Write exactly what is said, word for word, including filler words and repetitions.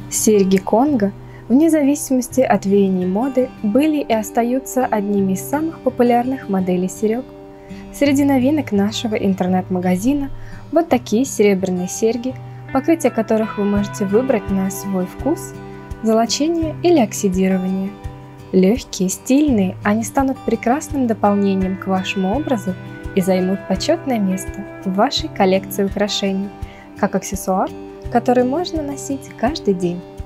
Серьги Конго, вне зависимости от веяний моды, были и остаются одними из самых популярных моделей серег. Среди новинок нашего интернет-магазина вот такие серебряные серьги, покрытие которых вы можете выбрать на свой вкус, золочение или оксидирование. Легкие, стильные, они станут прекрасным дополнением к вашему образу и займут почетное место в вашей коллекции украшений, как аксессуар, который можно носить каждый день.